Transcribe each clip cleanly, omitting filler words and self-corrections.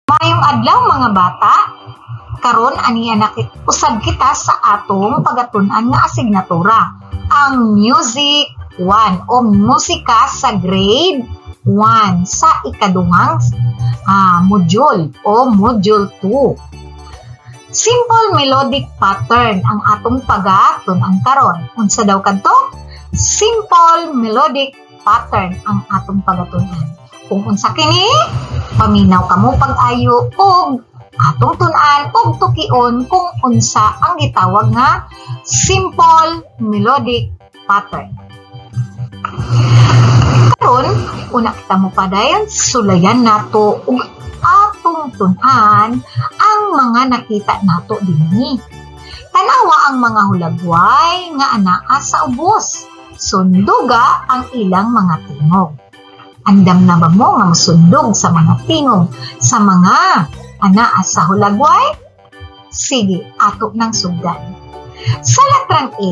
Mayong adlaw mga bata, karon ani anak usab kita sa atong pagatun-an nga asignatura, ang Music 1 o musika sa grade 1 sa ikaduhang module o module 2. Simple melodic pattern ang atong pagatun-an karon. Unsa daw kadto? Simple melodic pattern ang atong pagatun-an. Kung unsa kini, paminaw kamo pag-ayo og atong tun-an og tukion kung unsa ang gitawag nga simple melodic pattern. Karon, una kita mo padayon, sulayan nato og atong tun-an ang mga nakita nato dinhi. Tanawa ang mga hulagway nga anaa sa ubos. Sunduga ang ilang mga tingog. Andam na ba mo nga masundog sa mga tingog sa mga anaa sa hulagway? Sige, ato ng sugdan. Sa latrang A,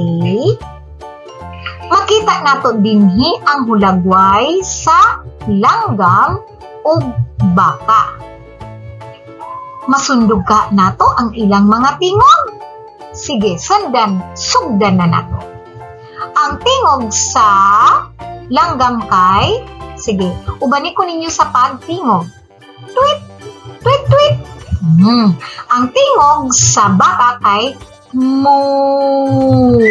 makita nato dinhi ang hulagway sa langgam o baka. Masundog ka nato ang ilang mga tingog? Sige, sugdan na nato. Ang tingog sa langgam kay, sige, ubani ko ninyo sa pagtingog. Tweet, tweet, tweet. Ang tingog sa baka kay moo.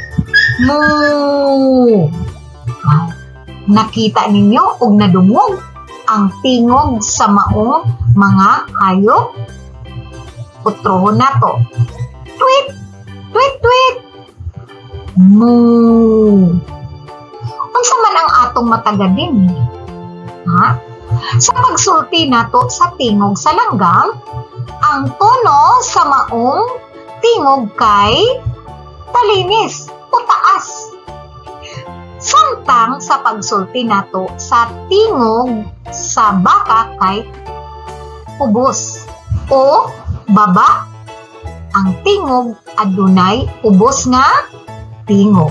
Moo. Nakita ninyo og nadungog ang tingog sa maong mga hayop? Utrohon nato. Tweet, tweet, tweet. Moo. Unsa man ang atong matagad din? Sa pagsulti nato sa tingog sa langgam, ang tono sa maong tingog kay talinis o taas. Samtang sa pagsulti nato sa tingog sa baka kay ubos o baba. Ang tingog adunay ubos nga tingog.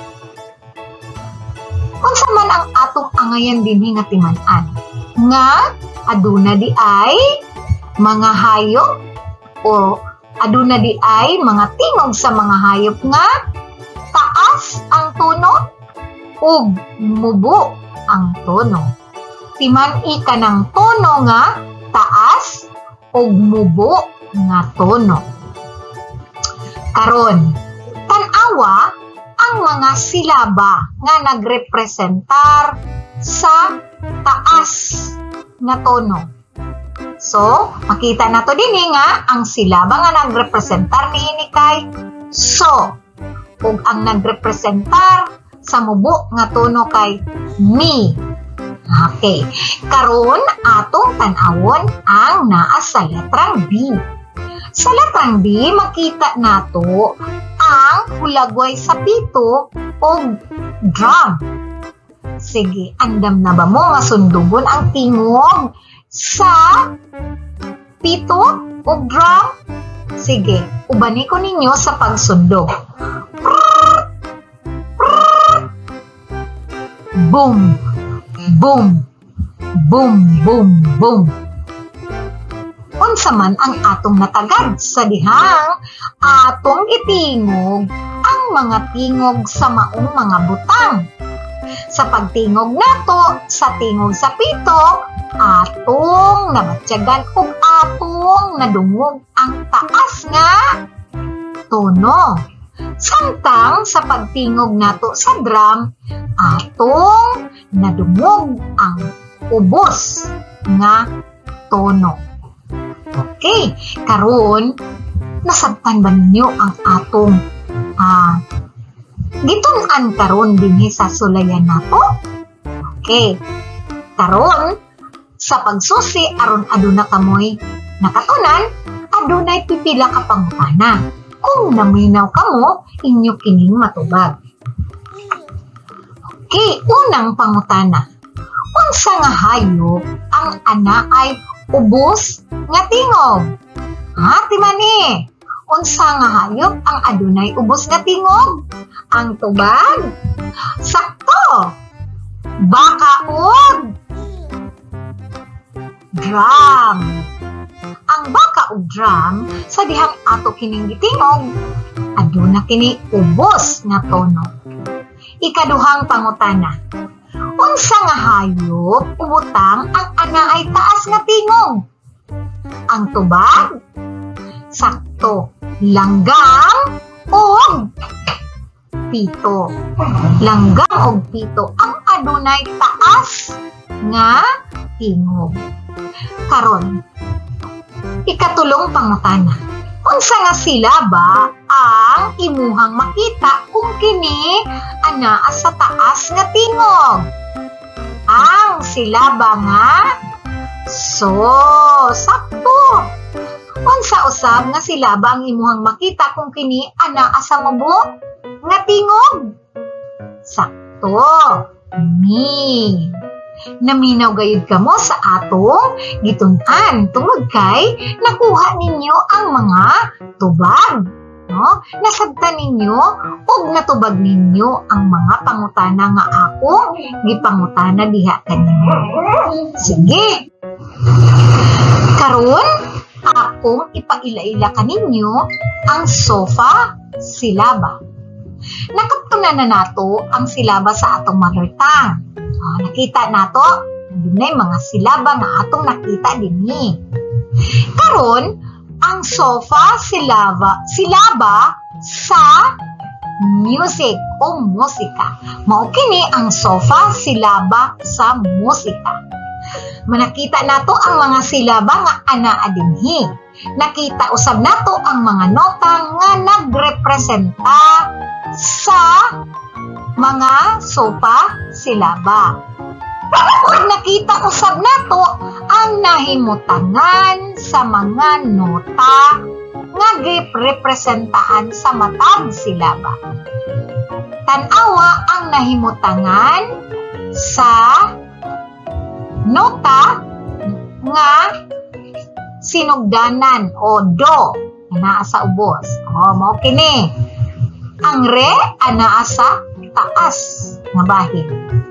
Unsa man ang atong angayan dinhi nga timan-an nga aduna di ay mga hayop o aduna di ay mga tingog sa mga hayop nga taas ang tono ug mubo ang tono. Timan-i ka ng tono nga taas ug mubo nga tono. Karon, tan-awa ang mga silaba nga nagrepresentar sa taas nga tono. So, makita nato dinhi nga ang silaba nga nagrepresentar niini kay so ug ang nagrepresentar sa mubo nga tono kay mi. Okay. Karon atong tan-awon ang naa sa letrang B. Sa letrang B, makita nato ang hulagway sa pito o drum. Sige, andam na ba mo nga sundugon ang tingog sa pito o drum? Sige, ubani ko ninyo sa pagsundog. Boom, boom, boom, boom, boom. Unsa man ang atong natagad sa dihang atong itingog ang mga tingog sa maong mga butang. Sa pagtingog nato sa tingog sa pito, atong nabatyagan ug atong nadungog ang taas nga tono. Samtang sa pagtingog nato sa drum, atong nadungog ang ubos nga tono. Okay, karon nasabtan ba ninyo ang atong gitun-an karon dinhi sa sulayan nato? Okay, karon sa pagsusi aron aduna kamoy nakatunan, adunay pipila ka pangutana. Kung naminaw kamo, inyo kining matubag. Okay, unang pangutana. Unsa nga hayop ang ana ay ubos nga tingog? Timani. Unsa nga hayop ang adunay ubos nga tingog? Ang tubag? Sakto. Baka ug drum. ang baka ug drum sa dihang ato kining gitingog aduna kini ubos nga tono. Ikaduhang pangutana. Unsa nga hayop ubutang ang anaay taas nga tingog? Ang tubag? Sakto. Langgam ug pito. Langgam ug pito ang adunay taas nga tingog. Karon, ikatulong pangutana. Unsa nga silaba ang imuhang makita kung kini anaa sa taas nga tingog? Ang silaba nga sakto. Unsa usab nga silaba ang imuhang makita kung kini anaa sa mubo nga tingog? Sakto. Mi. Naminaw gayud kamo sa atong gitun-an tungod kay nakuha ninyo ang mga tubag, no? Nasabtan ninyo ug natubag ninyo ang mga pangutana nga akong gipangutana diha kanimo. Sige. Karon akong ipaila-ila kaninyo ang sofa silaba. Nakatunan na nato ang silaba sa atong mother tongue. Nakita nato, dunay mga silaba nga atong nakita dinhi. Karon, ang sofa silaba sa music o musika. Mao kini ang sofa silaba sa musika. Manakita nato ang mga silaba nga anaa dinhi. Nakita usab nato ang mga nota nga nagrepresenta sa mga sofa silaba. Ug nakita usab nato ang nahimutangan sa mga nota nga girepresentahan sa matag silaba. Tan-awa ang nahimutangan sa nota nga sinugdanan o do anaa sa ubos. Mao kini. Ang re anaa sa taas nga bahin.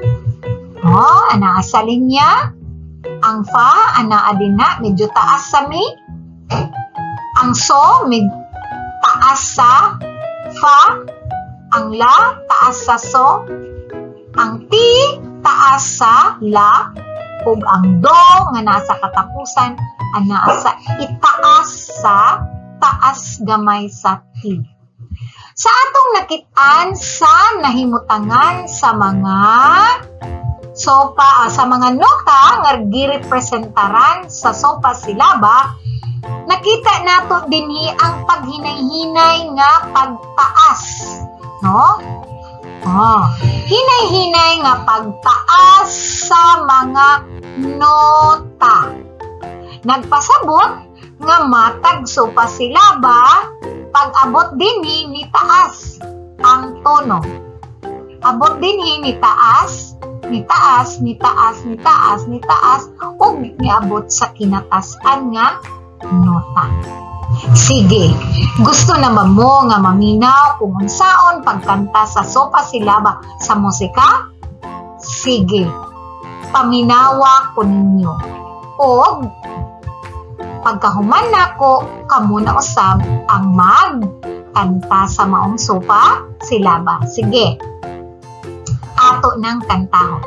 Anaa sa linya. Ang fa anaa din na medyo taas sa mi. Ang so taas sa fa. Ang la taas sa so. Ang ti taas sa la. Ug ang do nga nasa katapusan anaa sa itaas sa taas gamay sa ti. Sa atong nakit-an sa nahimutangan sa mga sopa, sa mga nota nga girepresentaran sa sopa silaba, nakita nato dinhi ang paghinay-hinay nga pagtaas, no? Hinay-hinay nga pagtaas sa mga nota. Nagpasabot nga matag sopa silaba pag-abot dinhi ni taas ang tono. Abot dinhi ni taas, ni taas, ni taas, ni taas, ni taas, ug niabot sa kinatasan nga nota. Sige, gusto naman mo nga maminaw kung unsaon pagkanta sa sopa silaba sa musika? Sige, paminawa ko ninyo. Og pagkahuman nako, kamo na usab ang magkanta sa maong sopa silaba. Sige. Ato ng kantahon.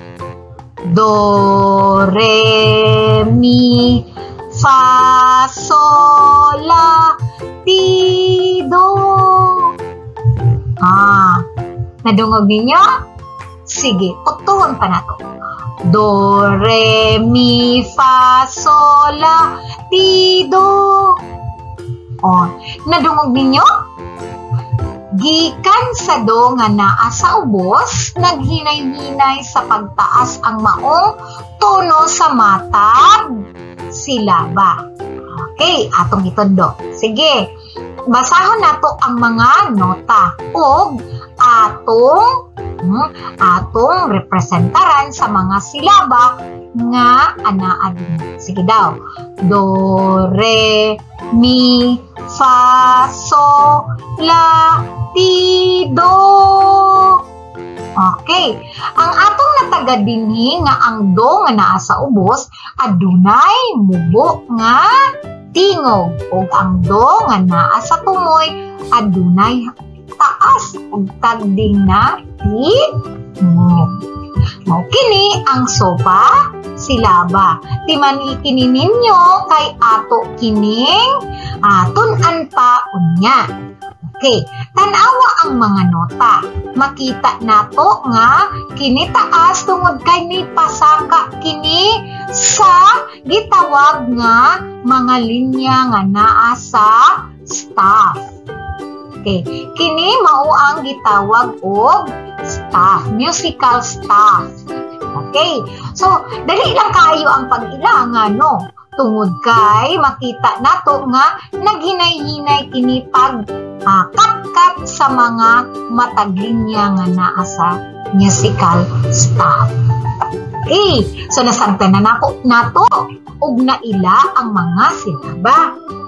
Do, re, mi, fa, sol, la, ti, do. Nadungog ninyo? Sige, utuhon pa nato. Do, re, mi, fa, sol, la, ti, do. Nadungog ninyo? Gikan sa do nga naa sa ubos, naghinay-hinay sa pagtaas ang maong tono sa matag silaba. Okay, atong itondo. Sige, basahon nato ang mga nota ug atong representaran sa mga silaba nga anaa din. Sige daw. Do, re, mi, fa, so, la, ti, do. Okay. Ang atong nataga dinhi nga ang do nga naa sa ubos adunay mubo nga tingog ug ang do nga naa sa tumoy adunay taas ug tagding na tingog. Mao kini ang sopa silaba. Timan kini ninyo kay ato kining tun-an pa unya. Okay, tanawa ang mga nota. Makita nato nga kini taas tungod kay ni pasaka kini sa gitawag nga mga linya nga naa sa staff. Okay, kini mao ang gitawag og staff, musical staff. Okay, so dali lang kayo ang pag-ilangan, no? Tungod kay makita nato nga naghinay-hinay kini pag kat-kat sa mga mataglinya nga naa sa musical staff. Okay, so nasabtan na nato ug naila ang mga silaba.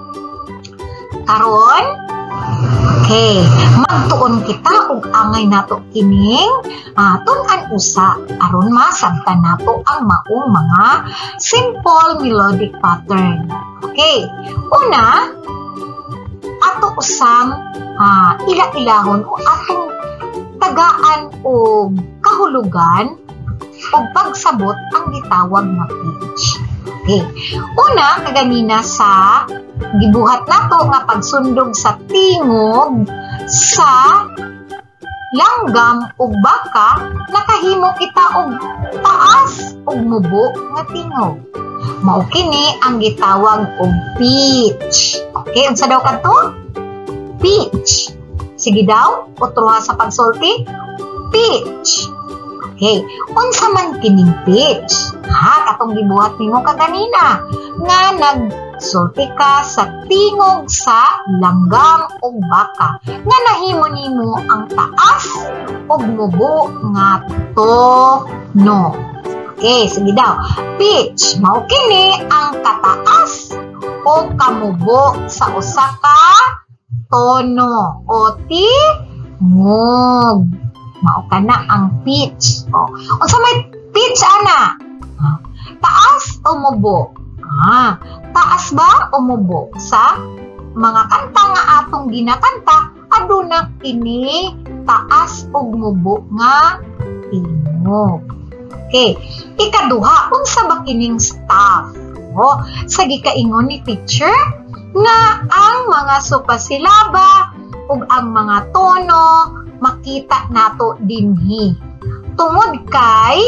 Karon, okay, magtuon kita ug angay nato kining tun-an usa aron masabtan nato ang maong mga simple melodic pattern. Okay, una, ato usang ila-ilahon o atong tagaan o kahulugan o pagsabot ang gitawag na pitch. Okay. Una, kaganina sa gibuhat nato nga pagsundog sa tingog sa langgam o baka, nakahimo kita og taas o mubo nga tingog. Mao kini ang gitawag og pitch. Okay, unsa daw kadto? Pitch. Sige daw, utroha sa pagsulti. Pitch. Okay, unsa man kining pitch? Katong gibuhat nimo kaganina nga nagsulti ka sa tingog sa langgam o baka nga nahimo nimo ang taas ug mubo nga tono. Okay, sige daw. Pitch, mao kini ang kataas o kamubo sa usa ka tono o tingog. Mao kana ang pitch. Unsa may pitch ana? Taas o mubo? Taas ba o mubo? Sa mga kanta nga atong ginakanta, aduna kini taas o mubo nga tingog. Okay, ikaduha, unsa ba kining staff? Sa gikaingon ni teacher nga ang mga supasilaba ug ang mga tono makita nato dinhi. Tungod kay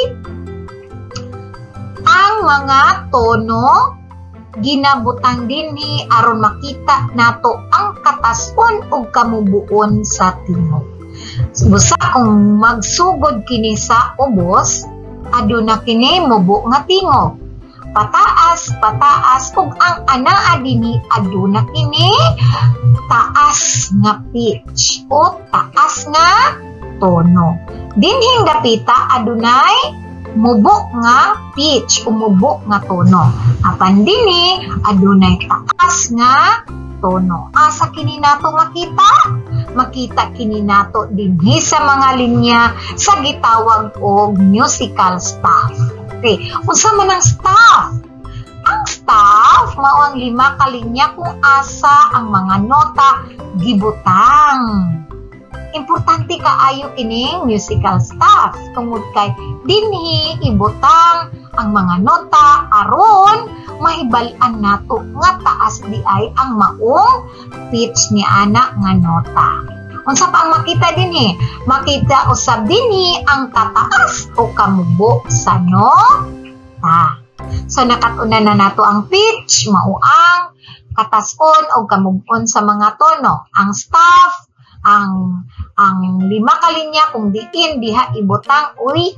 ang mga tono ginabutang dinhi aron makita nato ang katason ug kamubuon sa tingog. Busa kung magsugod kini sa ubos, aduna kini mubo nga tingog. Pataas, pataas, ug ang anaa dinhi aduna kini taas nga pitch o taas nga tono. Dinhing dapita adunay mubo nga pitch o mubo nga tono. Apan dinhi adunay taas nga tono. Asa kini nato makita? Makita kini nato dinhi sa mga linya sa gitawag og musical staff. Okay, unsa man ang staff? Ang staff mao ang 5 ka linya kung asa ang mga nota gibutang. Importante kaayo kining musical staff tungod kay dinhi ibutang ang mga nota aron mahibal-an nato nga taas di ay ang maong pitch ni ana nga nota. Unsa pa ang makita dinhi? Makita usab dinhi ang kataas o kamubo sa nota. So nakatuna na nato ang pitch, mao ang katason o kamubon sa mga tono. Ang staff, ang 5 ka linya kung diin diha ibutang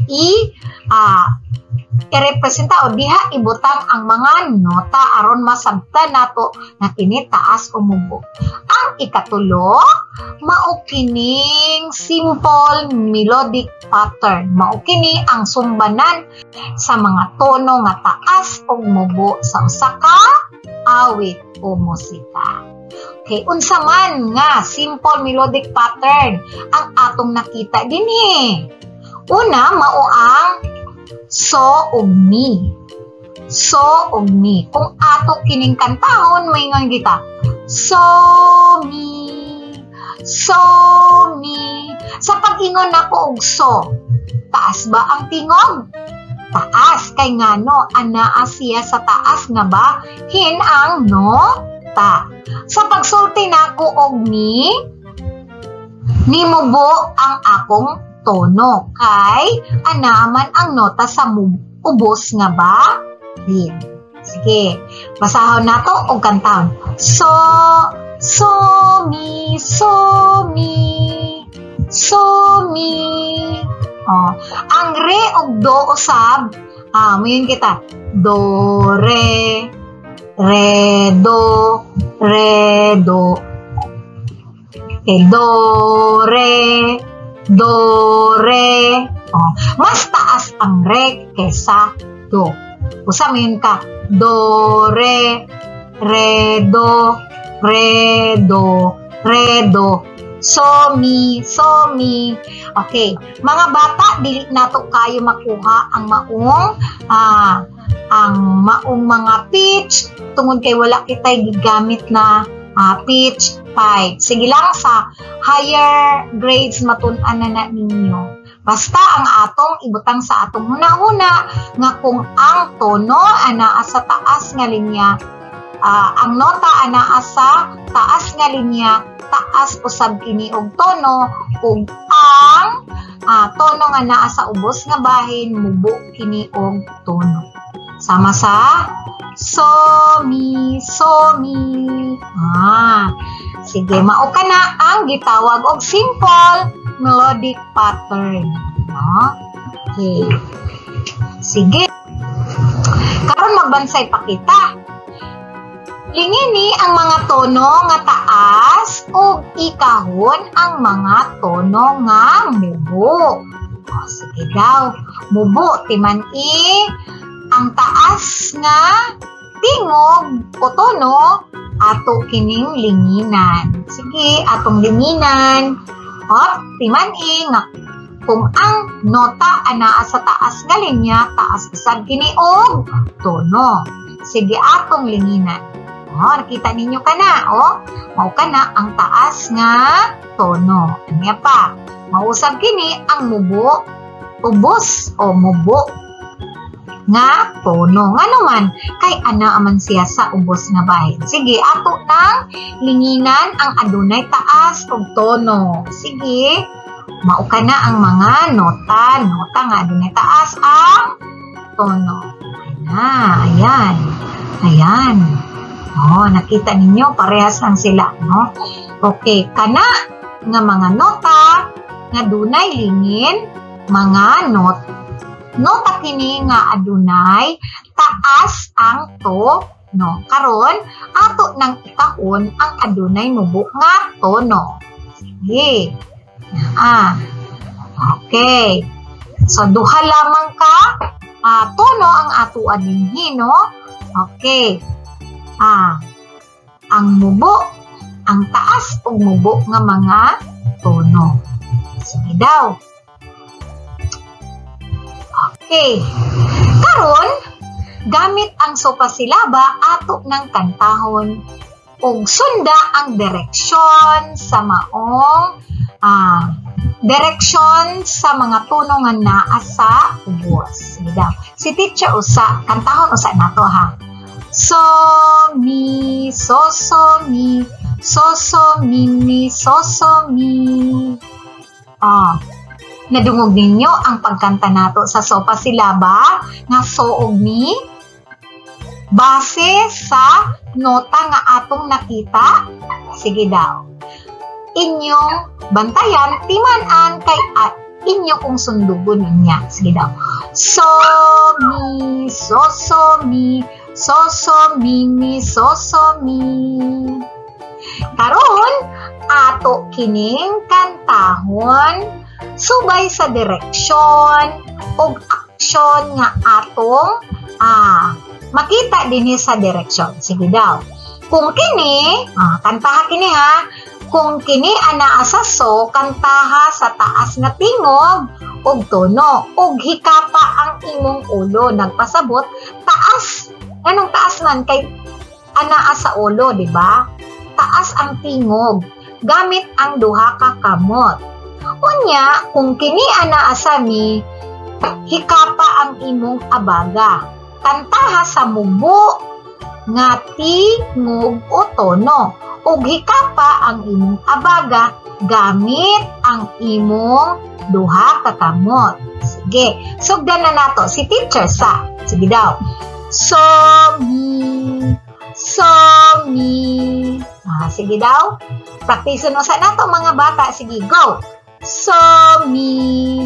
i-representa o diha ibutang ang mga nota aron masabtan nato na kini taas o mubo. Ang ikatulo, mao kining simple melodic pattern. Mao kini ang sumbanan sa mga tono nga taas o mubo sa usa ka awit o musika. Okay, unsa man nga simple melodic pattern ang atong nakita dinhi? Una, mao ang so ug mi. So ug mi. Kung ato kining kantahon, maingon kita. So mi. So mi. Sa pag-ingon nako og so, taas ba ang tingog? Taas kay ngano anaa siya sa taas nga ba hin ang nota. Sa pagsulti nako og mi, nimubo ang akong tono kay anaman ang nota sa ubos nga ba din. Sige, basahon nato og kantahon. So mi, so mi, so mi. Oh, ang re og do usab, mayon kita. Do, re, do, re, do. Okay, do, re. Oh, mas taas ang re kesa do. Usa mayon ka. Do, re, do, re, do, re, do. So mi. Okay, mga bata, dili nato kayo makuha ang maong mga pitch tungod kay wala kitay gigamit na pitch pipe. Sige lang sa higher grades matun-an na ninyo. Basta ang atong ibutang sa atong huna-huna nga kung ang tono anaa sa taas nga linya, ang nota anaa sa taas nga linya, taas usab kini og tono, ug ang tono nga naa sa ubos nga bahin mubo kini og tono. Sama sa so mi. Sige, mao ka na ang gitawag og simple melodic pattern, no? Okay. Sige. Karon magbansay pa kita. Lingini ang mga tono nga taas ug ikahon ang mga tono nga mubo. O, sige daw, mubo timan-i ang taas nga tingog o tono ato kining linginan. Sige, atong linginan. O, timan-i nga kung ang nota anaa sa taas nga linya, taas usab kini og tono. Sige, atong linginan. O, nakita ninyo ka na, mao ka na ang taas nga tono. Ano pa? Mausab kini ang mubo, ubos o mubo nga tono. Nga naman, kay ana man siya sa ubos nga bahin. Sige, ato nang linginan ang adunay taas o tono. Sige, mao ka na ang mga nota nga adunay taas ang tono. Ayan. Oh, nakita ninyo, parehas lang sila, no? Okay, kana nga mga nota nga dunay lingin, mga nota kini nga adunay taas ang tono. Karon ato nang ikahon ang adunay mubo nga tono. Sige. Okay. So duha lamang ka tono ang ato dinhi, no? Okay. Ang mubo, ang taas o mubo nga mga tono. Sige daw. Okay. Karon, gamit ang sopasilaba ato ng kantahon ug sunda ang direksyon sa maong direksyon sa mga tono nga naa sa ubos. Sige daw. Si teacher usa, kantahon usa nato ha. So mi, so mi, so mi, so mi. Nadungog ninyo ang pagkanta nato sa sopasilaba nga so ug mi base sa nota nga atong nakita. Sige daw. Inyong bantayan, timan-an kay inyo kung sundugon niya. Sige daw. So mi, so mi, so mi, so mi. Karon ato kining kantahon subay sa direksyon ug aksyon nga atong makita dinhi sa direksyon. Sige daw. Kung kini, kantaha kini ha. Kung kini anaa sa so, kantaha sa taas nga tingog og tono. Og hikapa ang imong ulo. Nagpasabot, taas. Anong taas man? Kay anaa sa ulo, di ba? Taas ang tingog. Gamit ang duha ka kamot. Unya, kung kini anaa sa mi, hikapa ang imong abaga. Kantaha sa mubo nga tingog o tono. Ug hikapa ang imong abaga gamit ang imong duha ka kamot. Sige, sugdan na nato si teacher sa. Sige daw. So mi. Sige daw. Praktisun mo sa nato mga bata. Sige, go. So mi.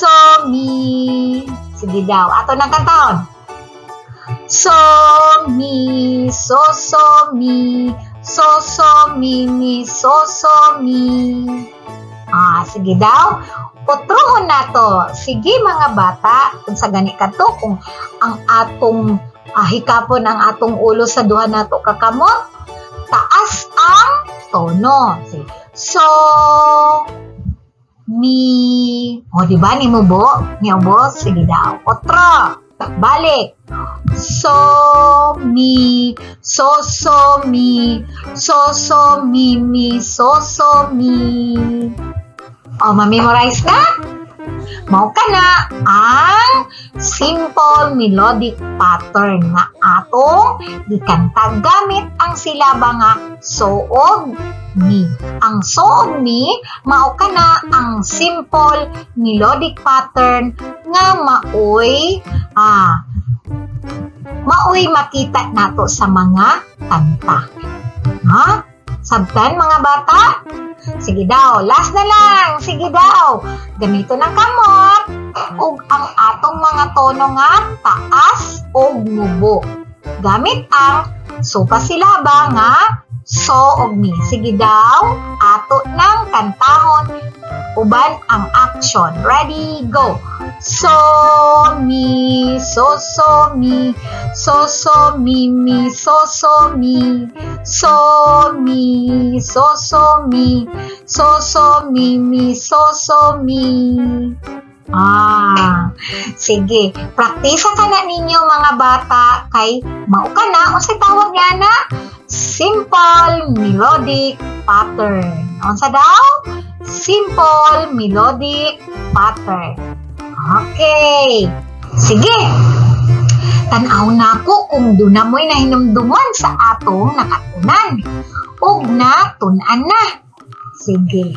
Sige daw. Ato nang kantahon. So mi. Sige daw. Utrohon nato. Sige mga bata, kung sa gani kato, kung ang atong hikapon ang atong ulo sa duha nato kakamot, taas ang tono. So mi. O diba ni mo bo? Ni obo? Sige daw. Otro. Balik. So mi. O, ma-memorize na? Mao ka na ang simple melodic pattern nga atong gikanta gamit ang silaba nga so ug mi. Ang so ug mi mao ka na ang simple melodic pattern nga maoy makita nato sa mga kanta. Sabtan mga bata? Sige daw, last na lang. Sige daw. Gamito ng kamot ug ang atong mga tono nga taas ug mubo. Gamit ang supasilaba nga so ug mi. Sige daw, ato ng kantahon uban ang action. Ready, go. So mi, mi, mi, mi. So mi. Sige, praktisa ka na ninyo mga bata kay mao ka na o sa tawag niya na simple melodic pattern. Unsa daw? Simple melodic pattern. Okay. Sige. Tanaw na ko kung doon na mo'y nahinumduman sa atong nakatunan. Ug na tunan na. Sige.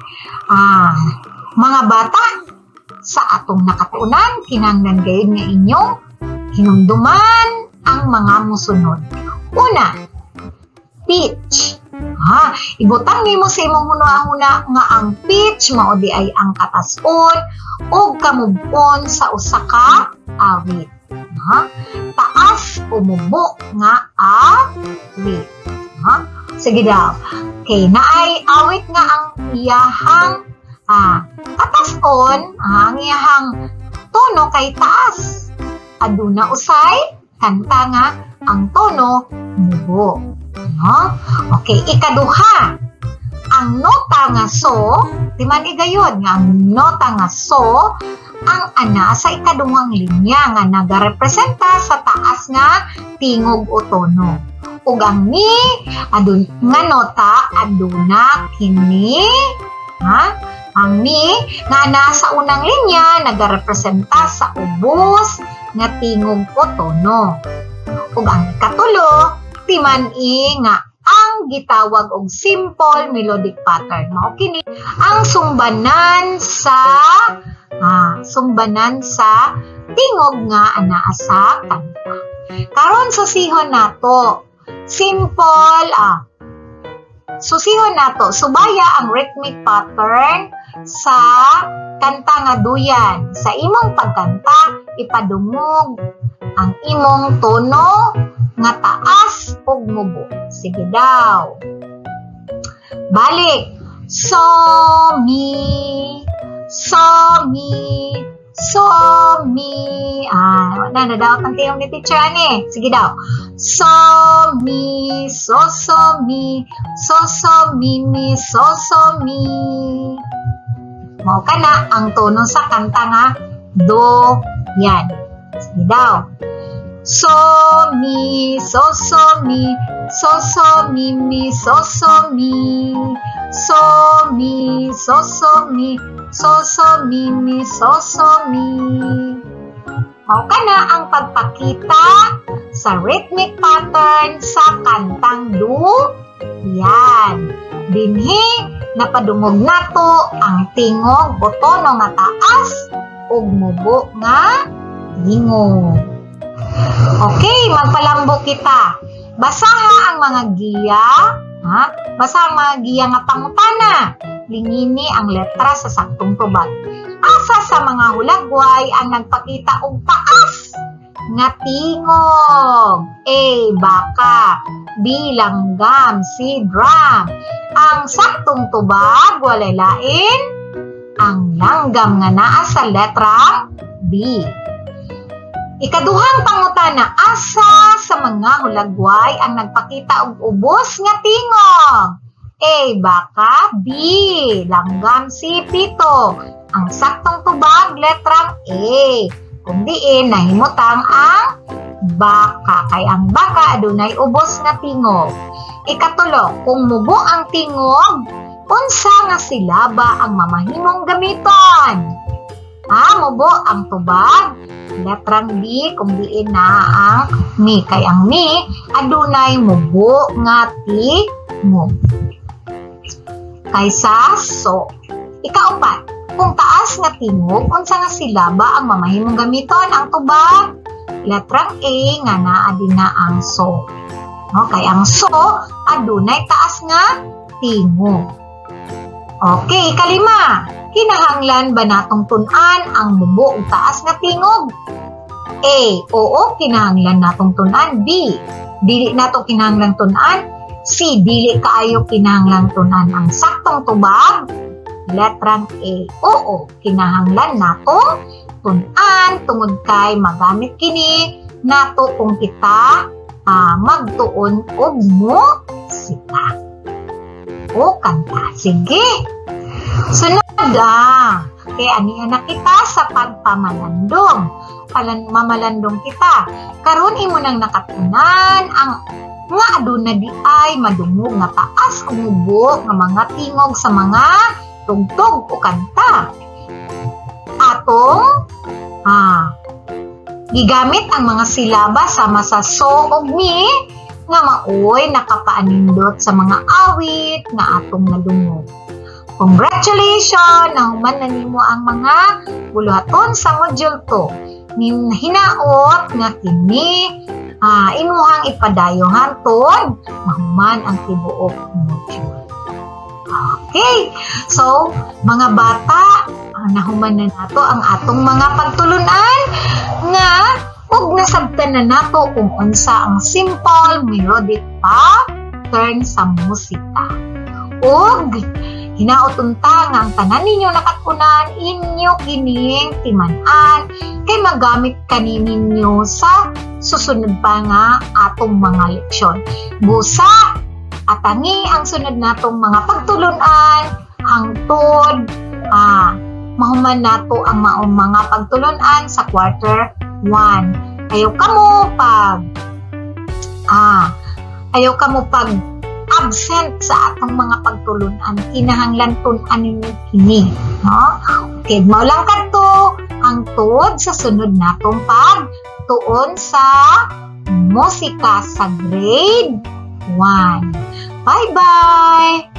Mga bata, sa atong nakatunan, kinahanglan gayon nga inyong hinumduman ang mga musunod. Una, pitch. Ibutang nimo sa imong huna-huna nga ang pitch mao di ay ang katason ug kamubon sa usa ka awit. Taas umubo nga awit. Sige daw. Okay, naay awit nga ang iyahang katason, ang iyahang tono kay taas. Aduna usay kanta nga ang tono mubo. Okay, ikaduha. Ang nota nga so, di man igayod nga ang nota nga so, ang ana sa ikaduhang linya nga nagarepresenta sa taas nga tingog o tono. Ug ang mi nga nota aduna kini ang mi nga nasa unang linya nagarepresenta sa ubos nga tingog o tono. Ug ang ikatulo timan nga ang gitawag og simple melodic pattern. Mao kini ang sumbanan sa tingog nga anaa sa kanta. Karon susihon nato. Simple susihon nato. Subaya ang rhythmic pattern sa kanta nga duyan. Sa imong pagkanta, ipadumog ang imong tono nga taas ug mubo. Sige daw. Balik. So mi. Na daw ang tiyong ni teacher ani. Sige daw. So mi, mi, mi. Mao kana ang tono sa kanta nga do. Yan. Sige daw. So, mi, so, mi, so, mi, so, mi. So, mi, so, mi, so, mi, so, mi. Mao kana ang pagpakita sa rhythmic pattern sa kantang do. Yan. Dinhi napadungog nato ang tingog o tono nga taas ug mubo nga tingog. Okay, magpalambo kita. Basaha ang mga giya, ha? Basaha ang mga giya nga pangutana. Lingini ang letra sa saktong tubag. Asa sa mga hulagway ang nagpakita og taas nga tingog? A. Baka. B. Langgam. C. Drum. Ang saktong tubag walay lain ang langgam nga naa sa letrang B. Ikaduhang pangutana, asa sa mga hulagway ang nagpakita og ubos nga tingog? A. Baka. B. Langgam. C. Pito. Ang saktong tubag letrang A. Kung diin nahimutang ang baka, kay ang baka adunay ubos nga tingog. Ikatulo, kung mubo ang tingog, unsa nga silaba ang mamahimong gamiton? Mubo ang tubag letrang B, kung diin na ang mi, kay ang mi adunay mubo nga tingog kaysa so. Ikaupat, kung taas nga tingog, unsa nga silaba ang mamahimong gamiton? Ang tubag letrang A nga naa din na ang so. No, kay ang so adunay taas nga tingog. Okay, ikalima, kinahanglan ba natong tun-an ang mubo ug taas nga tingog? A. Oo, kinahanglan natong tun-an. B. Dili nato kinahanglan tun-an. C. Dili kaayo kinahanglan tun-an ang saktong tubag letrang A. Oo, kinahanglan natong tun-an tungod kay magamit kini nato kung kita magtuon og musika o kanta. Sige. Sunod kay aniya na kita sa pagpamalandong. Mamalandong kita. Karon imo nang nakatunan ang nga aduna di ay madungog nga taas ug mubo nga mga tingog sa mga tugtog o kanta. Atong gigamit ang mga silaba sama sa so ug mi nga maoy nakapaanindot sa mga awit nga atong nadungog. Congratulations! Nahuman na nimo ang mga buluhaton sa module 2. Hinaot nga kini imuhang ipadayon hantod mahuman ang tibuok module. Okay, so mga bata, nahuman na nato ang atong mga pagtulunan nga ug nasabtan na nato kung unsa ang simple melodic pattern sa musika. Ug hinaot unta nga ang tanan ninyo nakatunan inyo kining timan-an kay magamit kaninyo sa susunod pa nga atong mga leksyon. Busa atangi ang sunod natong mga pagtulunan hangtod mahuman nato ang maong mga pagtulunan sa quarter 1. Ayaw ka mo pag absent sa atong mga pagtulunan, kinahanglan tun-an ninyo kini, no? Okay, mao lang kadto hangtod sa sunod natong pagtuon sa musika sa grade 1. Bye-bye!